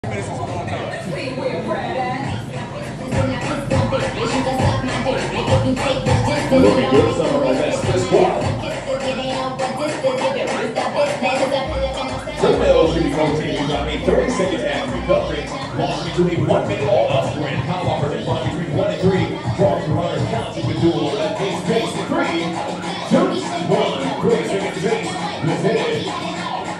minutes is a long time. Looking good, some of our best this squad. Treadmill should be rotating about a 30-second after recovery. Walks between 1 minute all-out sprint. Kyle Walker in front between 1 and 3. Draws the runners, counts the duel. That pace, pace, 3, 2, 1. Quick, second to base. Let's hit it.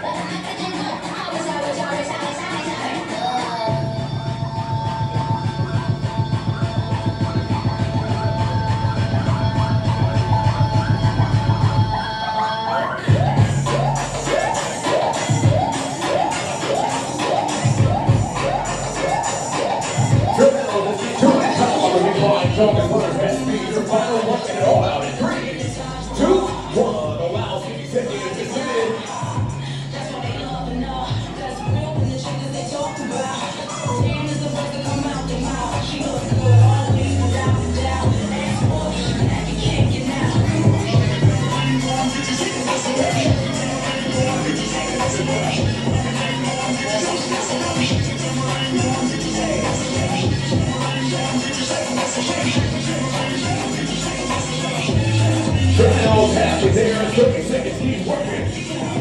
Strongest runners has to be your final one, and it all out in 3, 2, 1. Allows 50 seconds to sit. That's what they love to know. That's real when the chickens they talk about. Damn is the words that come out their mouth. She looks good always without a doubt. Ask for it, you can't get out. Treadmill's halfway there in 30 seconds. He's working.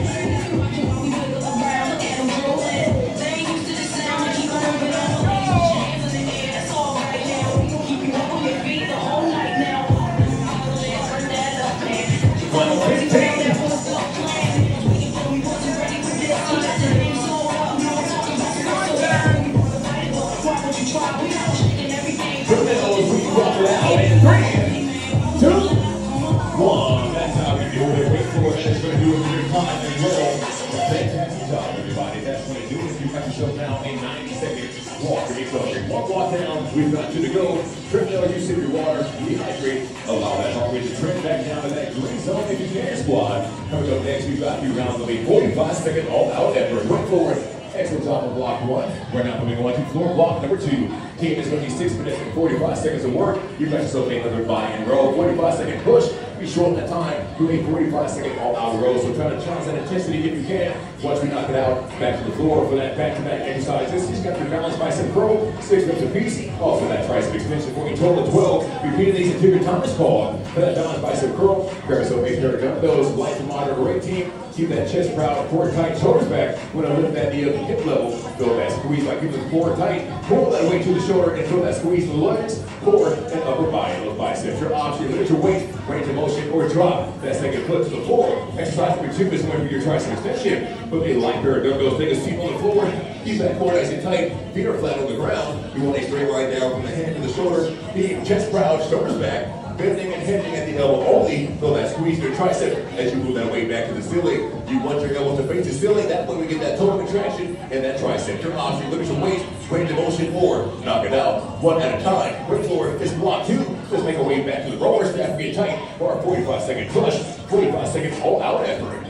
Treadmill's we rock it out in 3, 2, 1. That's how we do it. Wait for it. That's going to do it for your time as well. Fantastic job, everybody. That's going to do it. You have yourself now a 90-second walk to recovery. One block down. We've got 2 to go. Treadmill, you sip your water. Dehydrate. Allow that heart rate to trend back down to that green zone if you can, squad. Coming up next, we've got a few rounds of a 45-second all-out effort. Went forward. Excellent job on block 1. We're now moving on to floor block number 2. Team is going to be 6 minutes and 45 seconds of work. You've got yourself another buy-in row. 45-second push. We shorten that time to a 45-second all-out row. So try to challenge that intensity if you can. Once we knock it out, back to the floor for that back-to-back exercise. This has got your balance bicep curl, 6 reps apiece. Also that tricep extension for a total of 12. Repeating these until your time is called. For that balance bicep curl, grab yourself a pair of dumbbells, light to moderate weight team. Keep that chest proud, core tight, shoulders back. When I lift that knee up to hip level, feel that squeeze by keeping the core tight. Pull that weight to the shoulder and feel that squeeze to the legs, core, and upper body. Those biceps. Your option, lift your weight, range of motion, or drop that second foot to the floor. Exercise number 2 is going for your tricep extension. Put a light pair of dumbbells, take a seat on the floor. Keep that core nice and tight. Feet are flat on the ground. You want a straight line down from the hand to the shoulder. Keep chest proud, shoulders back. Bending and hinging at the elbow only. Feel that squeeze in your tricep as you move that weight back to the ceiling. You want your elbow to face the ceiling. That way we get that total contraction in that tricep. Your option, look at your weight, range of motion, or knock it out one at a time. Wait for it. It's block 2. Let's make our way back to the rower. Staff get tight for our 45-second push. 45-second all-out effort.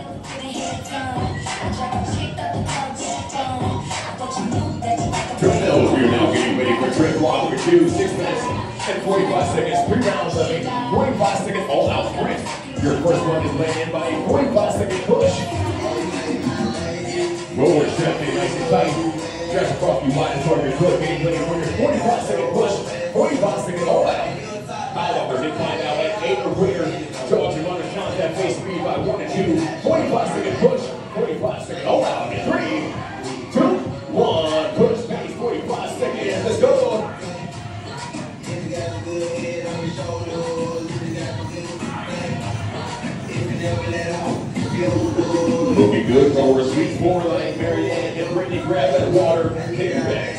Treadmills, we are now getting ready for tread block number 2. 6 minutes and 45 seconds. 3 rounds of a 45-second all-out sprint. Your first one is laying in by a 45-second push. Roller step in nice and tight. Stretch across you wide and toward your foot. Getting ready for your 45-second push. 45-second all-out. Kyle Walker incline now at 8 or greater. Jogs your runners challenge that face speed by 1 and 2. 45-second push. 45-second all-out in 3, 2, 1. Push pace. 45 seconds. Let's go. Looking good for a sweet floor line. Marianne and Brittany grab that water. Take it back.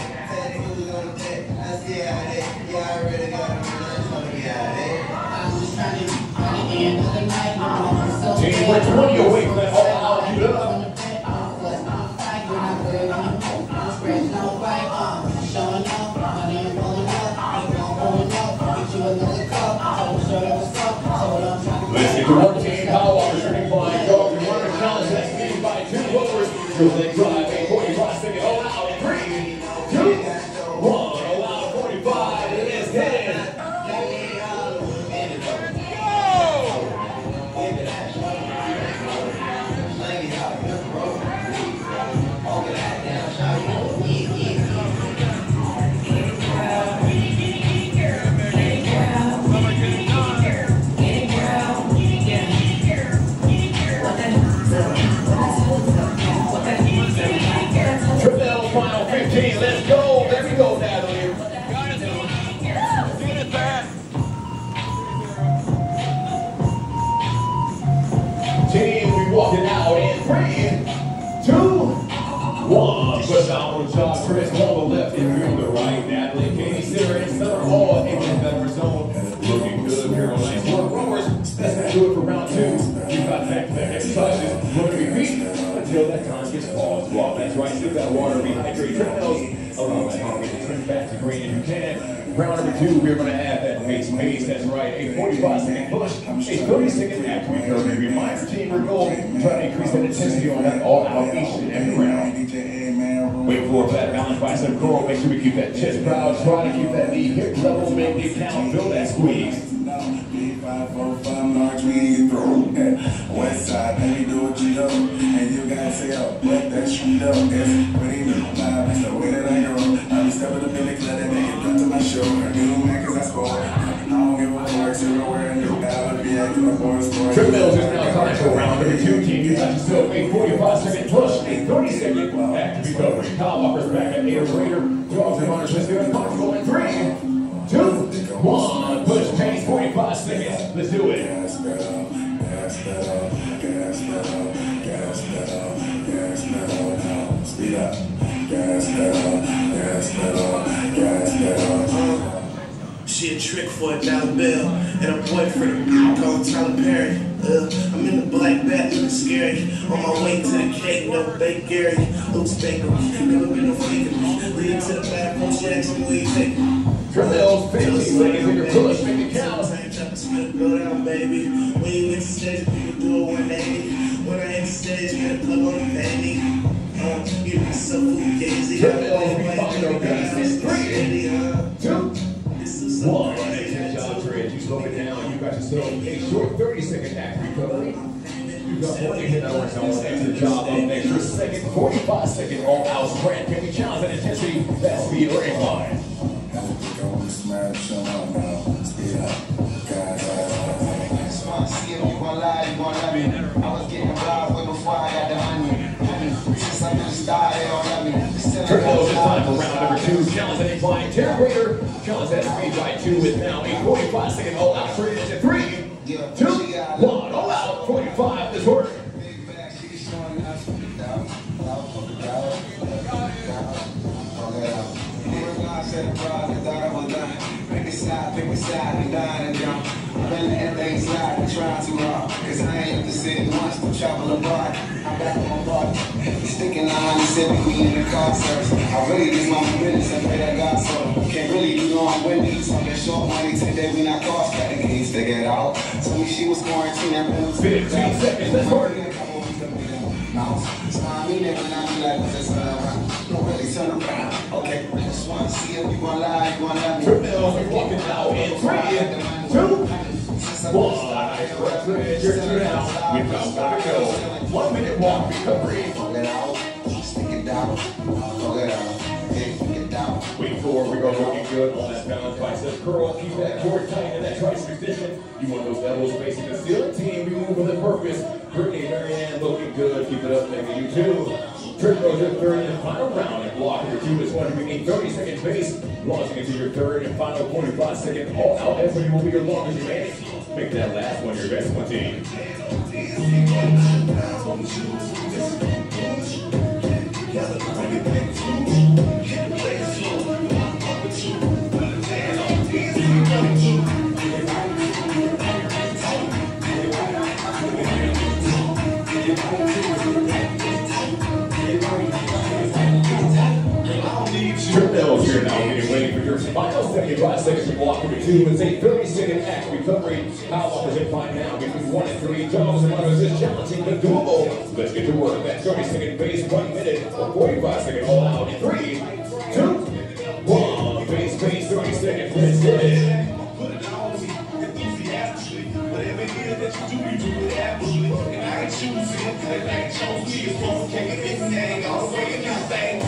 Team, we're 20 away from that all-out. Keep it up. Let's get to work, team. Kyle Walker shooting flying dog. We want to challenge that speed by 2 hookers. Your leg drive, a 45-second all-out in 3, 2, 1. All-out 45. It is hit. Whoa! 15. Let's go. There we go, Natalie. Team, we walking out in 3, 2, 1. Phenomenal job, Chris. On the left and on the right. Natalie, Katie, Sarah, and Summer all in the better zone. Looking good, Caroline. Work rowers. That's going to do it for round 2. You got back-to-back exercises. We're going to repeat until that time gets paused. Well, that's right. Sip that water, rehydrate treadmills. Allow that heart rate to turn back to green if you can. Round number 2, we're going to add that pace. That's right. A 45-second push, a 30-second active recovery. Reminder team, your goal, try to increase that intensity on that all-out each and every round. Wait for that balance bicep curl. Make sure we keep that chest proud. Try to keep that knee hip level. Make it count. Feel that squeeze. 5, 4, 5, March, we through. West side, let me do what you do. And you guys say, oh, let that street up. It's pretty new. It's the way that I go. I be stepping up in the club and make it come to my show. I do man cause I score. I don't give a fuck, so we're wearing new battle. Be acting up for a score. Treadmills is now time for round number 2, team. You got yourself a 45-second push, a 30-second active recovery. Kyle Walker's back at 8 or greater. Dogs and runners, let's get uncomfortable in 3, 2, 1. Push, pace, 45 seconds. Let's do it. Gas pedal, gas pedal, gas pedal, gas pedal, gas pedal, now speed up. Gas pedal, gas pedal, gas pedal. She a trick for $1 bill and a boyfriend called Tyler Perry. I'm in the black bat looking scary. On my way to the cake, no bake Gary. Luke's bakery, never been no fakery. Lead to the bathroom, she asked me where you take me. Treadmills, 15 seconds in your push, make it count. Go down, baby. When you hit the stage, people do a 180. When I hit the stage, get a plug on the baby. Give me some food, Gazy. Treadmills, we find our best. 3, 2, 1. Good job, Trey. You slow it down. You got yourself a short 30-second active recovery. You got one hit that works on an extra job. Up next, your second 45-second all-out sprint. Can we challenge that intensity, that speed, or incline? Smash on now, speed up. See if you gon' lie, you gon' love me. I was getting involved with before I got the money. Since I just started, on love me. Treadmills, it's time for round number 2. Challenge that incline. Terra Greater. Challenge that speed by 2 is now a 45-second all-out straight into 3, 2, 1. All out, 45. Let's work. Big back, she's showing us. Down, I said, bro, I thought I was done. Pick a side, and down and down. Been everything slide and try too hard. Cause I ain't the city once to travel abroad. I'm back on my body. Sticking line and sipping me in the car service. I really just want my business and pray that God so. Can't really do no I'm winning. Talking short money today, we not cost cutting. Can you stick it out? Told me she was quarantined and been 15 seconds, let's work. Smile me nigga, now you like what's this around? Don't really turn around. Okay, just wanna see if you gon' lie, you gon' love me. Treadmills, we walking out in 3, 2, 1. Your turn out. We've got one to go. 1 minute walk recovery. Pull it out, stick it down, pull it out, get down. Wait for we go looking good on that balance bicep curl. Keep that core tight in that tricep extension. You want those elbows facing the ceiling. Team, we move with a purpose. Brittany, Marianne, looking good. Keep it up, maybe you too. Treadmills, your third and final round. And block number 2 is going to be a 30-second pace. Launching into your third and final 45-second all-out effort. Will be your longest advantage. Make that last one your best one, team. Treadmills, you're now getting ready for your final 75 seconds of block number 2. It's a 30-second active recovery. Kyle Walker's incline now between 1 and 3. Dogs and runners is challenging but doable. Let's get to work. That 30-second base, 1 minute, or 45-second all out in 3, 2, 1. Base, 30 seconds. Let's get it. Put it on me, enthusiastically. Whatever it is that you do it happily. And I ain't choosing, they ain't chose me. It's supposed to take a big thing all the way in this thing.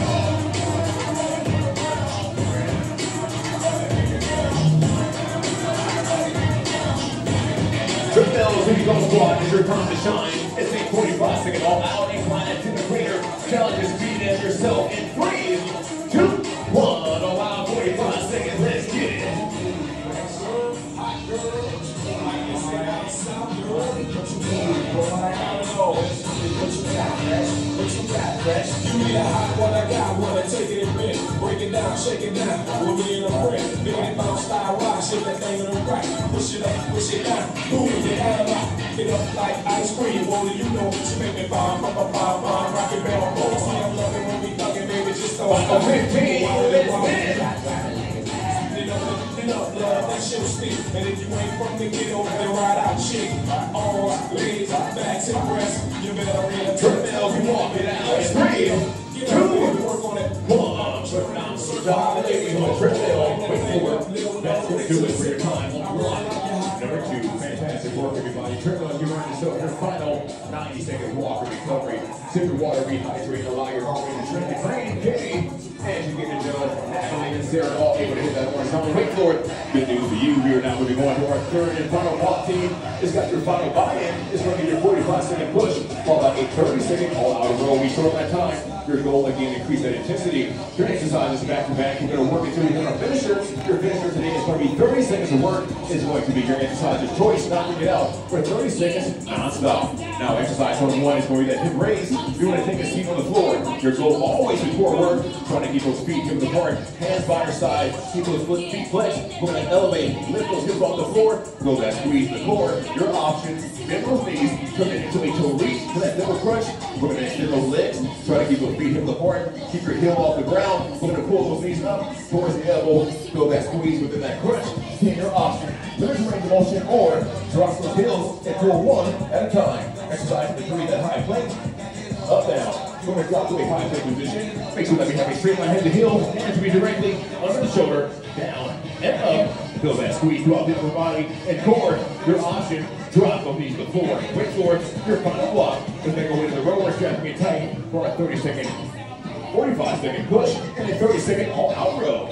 Treadmills, here you go, squad. It's your time to shine. It's a 45-second all-out incline to the crater. Challenge your speed and yourself in 3, 2, 1. Allow 45 seconds. Let's get it. You need a hot one, I got one. I take it and bend, break it down, shake it down. With me in a friend, big and bounce style rock, shake that thing on the right. Push it up, push it down, boom, you have a lot. Get up like ice cream, won't you know? She make me bomb, rock it bell, boom. See, I'm loving when we thugging, baby, just so I Final 15. Let's get it. Love, that's your stick. And if you ain't from the ghetto, then ride out chick. Arms, legs, backs, and breasts. You better read Treadmills, you walk it out. It's 3, 2, 1. Dominating on the treadmill. Wait for it. That's going to do it for your time on one. Number 2, fantastic work, everybody. Treadmill, you earned yourself your final 90-second walk or recovery. Sip your water, rehydrate, allow your heart rate to shrink. It's Rain K. As you get it done, Natalie and Sarah all able to hit that orange number. Wait for it. Good news for you. We are now moving on to our third and final walk team. It's got your final buy-in. It's going to be your 45-second push, followed by a 30-second all-out row. We short that time. Your goal again, increase that intensity. Your exercise is back-to-back. You're going to work until you hit a finisher. Your finisher today is going to be 30 seconds of work. It's going to be your exercise of choice, knocking it out for 30 seconds non-stop. Now, exercise number 1 is going to be that hip raise. You want to take a seat on the floor. Your goal always before work, trying to keep those feet hip apart, hands by your side, keep those feet flexed. We're going to elevate, lift those hips off the floor, go that squeeze the core. Your option, bend those knees, come in into a toe reach for that double crunch. We're going to extend those legs, try to keep those feet hip apart, keep your heel off the ground. We're going to pull those knees up towards the elbow, go that squeeze within that crunch. Take your option, limit your range of motion, or drop those heels and pull one at a time. Exercise the 3 that high plank, up, down. You're going to drop to a high plank position. Make sure that we have a straight line head to heel, hands to be directly under the shoulder, down and up. Feel that squeeze throughout the upper body and core. Your option, drop those knees to the floor. Wait for it. Your final block. Let's then go into the rower, strapping it tight for a 30-second, 45-second push, and a 30-second all-out row.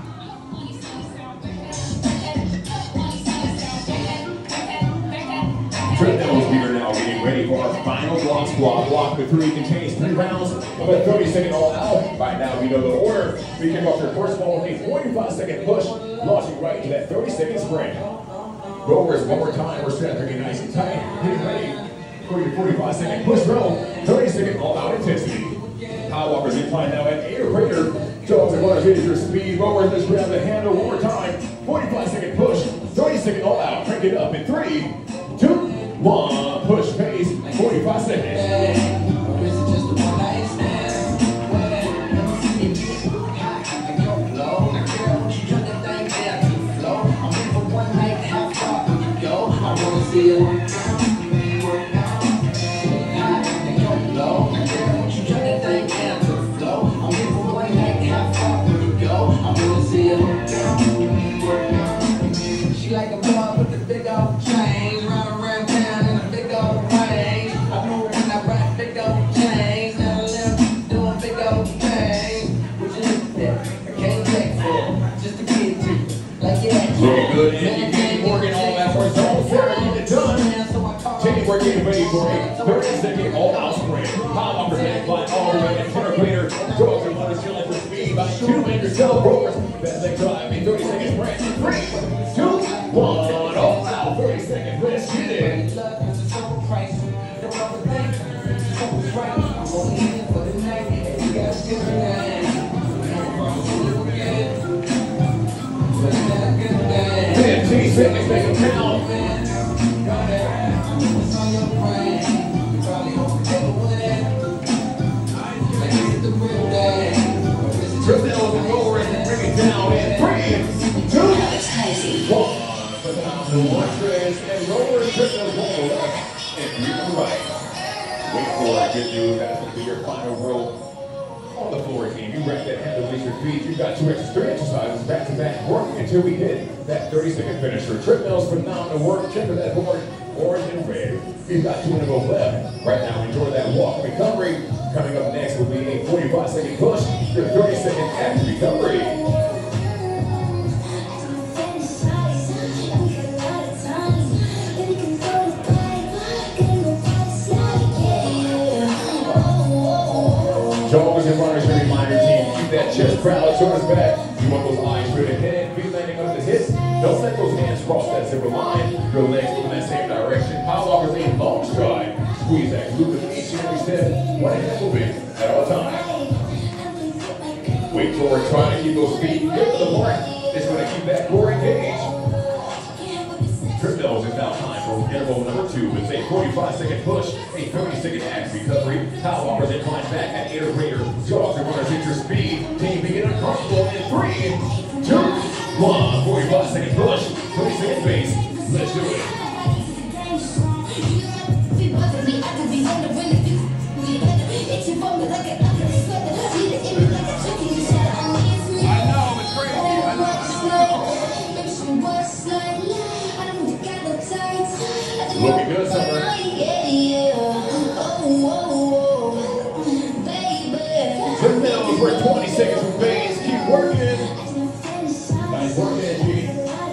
Treadmills, we are now getting ready for our final block squat. Block the 3 contains 3 rounds of a 30-second all-out. Right now, we know the order. We kick off your first ball with a 45-second push, launching right into that 30-second sprint. Rowers, one more time. We're strapping nice and tight. Getting ready for your 45-second push row, 30-second all-out intensity. High walkers incline now at 8 or greater. Dogs and runners, hit your speed. Rowers, let's grab the handle one more time. 45-second push, 30-second all-out. Crank it up in 3, 2, 1, push pace, 45 seconds. She like a boy with the big old chain, run around town in a big old range. I know when I rock big old chains, now I live doing big old things. What you look at? I can't take for just to get to like yeah. Very good, and you keep working all that work. So Sarah, get it done. Take we're getting ready for a 30-second all-out sprint. High walkers incline all the way and intercrater. Dogs and runners chilling for speed by 2 and yourself. Rowers, best leg drive, a 30-second sprint. 3, 2, 1, all out, 30 seconds, let's get it. Seconds, make them count. Treadmills and rowers and bring it down in 3, 2, 1. Put down the treads and rowers, treadmills on the left and 3 on the right. Wait for it. Good news. That's going to be your final row on the floor team. You wrap that hand underneath your feet. You've got 2 exercises back to back, working until we hit that 30-second finisher. Treadmills, phenomenal work. Check for that board, orange and red. You've got 2 to go left. Right now, enjoy that walk recovery. Coming up next will be a 45-second push, your 30-second active recovery. Joggers and runners, your reminder team, keep that chest this crowd shoulders back. You want those eyes straight ahead, feet landing on the hips. Don't let those hands cross that zipper line. Your legs move in that same direction. Power offers a long stride. Squeeze that glute with each and every step. One hand moving at all times. Wait forward, trying to keep those feet good to the mark. It's going to keep that core engaged. Triple is now time for interval number 2 with a 45-second push, a 30-second axe recovery. Power walkers incline back at 8 or greater. Jogs and runners hit your speed. Team begin uncomfortable in 3, 2, 1. 45-second push, 30-second base. Let's do it. Looking good, Summer. Treadmills for 20 seconds with base. Keep working. Nice work, Angie.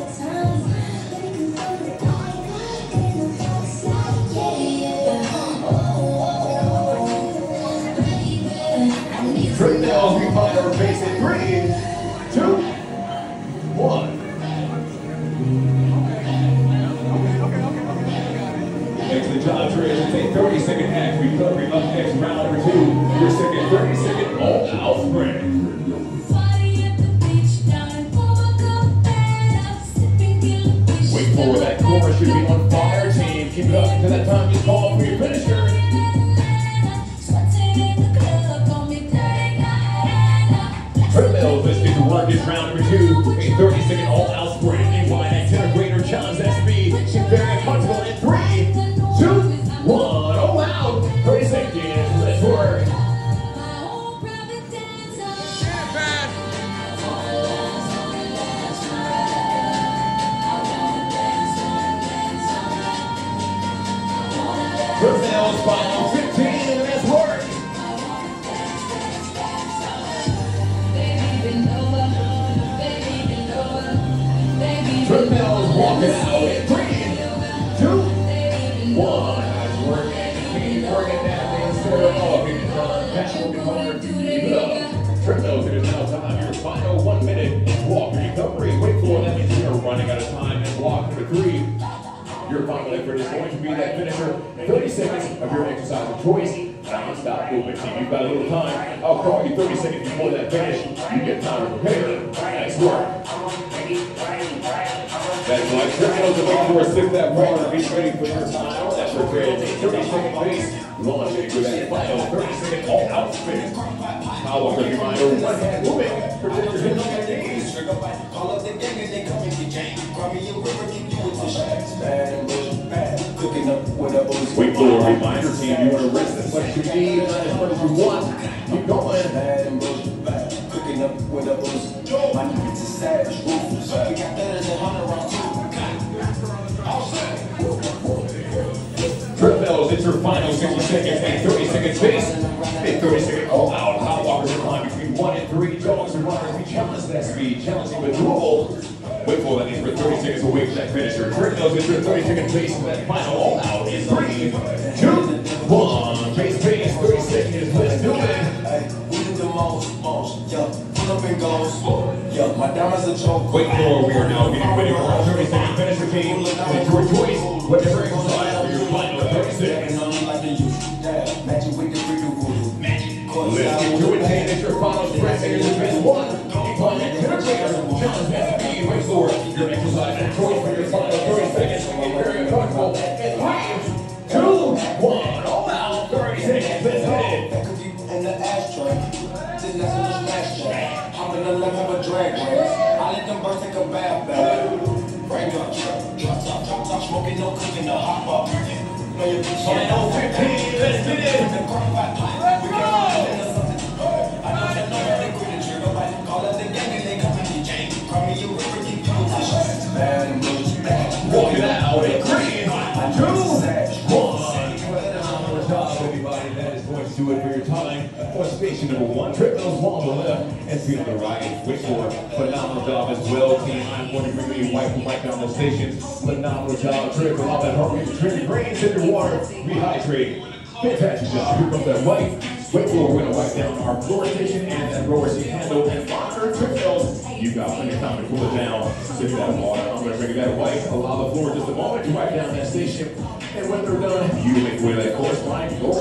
Treadmills, we find our base in 3, 2, 1. Excellent job, Trey. It's a 30-second axe recovery. Up next, round number 2. Your second 30-second all-out sprint. Wait for that core should be on fire, team. Keep it up until that time you call for your finisher. Treadmills, let's get to work. It's round number 2. A 30-second all-out sprint. Incline at 10 or greater. Challenge that speed. Get very uncomfortable in 3, 2, 1. Oh wow! 30 seconds. Let's work. Treadmills, final 15, and let's work. Treadmills walking out in 3, 2, 1. Nice work, and keep working that thing. Start off in front. Back moving hard. Keep it up. Treadmills, it is now time. Your final 1 minute walk recovery. Wait for that means you're running out of time. And walk number 3. Your final effort is going to be that finisher. 30 seconds of your exercise of choice. Non-stop movement. Team, you've got a little time. I'll call you 30 seconds before that finish. You get time to prepare. Nice work. That's right. Treadmills are looking for a sip that water. Be ready for your time. That's your great 30-second pace. Launch into that final 30-second all-out spin. Power walker reminder. One hand moving. Protect your hips and your knees. Call up the gang and they come and get gang. Call me a river, keep you with the shots. Bad and bush, bad. Cooking up whatever was Wait for a reminder, team. You want to rest as much as you need, not as much as you want. Keep going. bad and bush, bad. Cooking up whatever was my niggas is savage, ruthless. We got that as a 100 round too. Treadmills, it's your final 60 seconds and 30-second pace. A 30-second all-out. Hot walkers incline between 1 and 3. Jogs and runners, we challenge that speed, challenging but doable. Wait for that means for 30 seconds away from that finisher. Treadmills, it's your 30-second pace for that final all-out in 3, 2, 1. Pace, 30 seconds. Let's do it. We did the most, yeah. Pull up and goes, yeah. My diamonds are choke. Wait for, we are now getting ready for our 30-second finisher, team. It's your choice, whatever exercise for your final 30 seconds. Let's get to it, team. It's your final sprint. Here's the best one. Incline that 10 or greater. Challenge that speed. Wait for your exercise and choice for your final 30 seconds. Get very uncomfortable. In 3, 2, 1. All out. 30 seconds. Let's hit it. That could be in the ashtray. Then that's in the smash tray. I'm in the left of a drag race. I let them birds take a bath. Break up, drop top, smoking, no cooking, no hop up. Final 15. Let's get it. Walk it out in 3, 2, 1. Phenomenal job, everybody. That is going to do it for your time. For station number 1, Treadmills on the left and speed on the right. Wait for phenomenal job as well, team. I'm going to bring you wipe the mic down those stations. Phenomenal job, Trey. For all that heart rate, drink your brains, sip your water, rehydrate. Fantastic job. Here comes that wipe. Wait for, we're going to wipe down our floor station and that rower seat handle and got plenty of time to cool it down, sip that water. I'm going to bring that white lava floor in just a moment to wipe down that station. And when they're done, you make way that course line.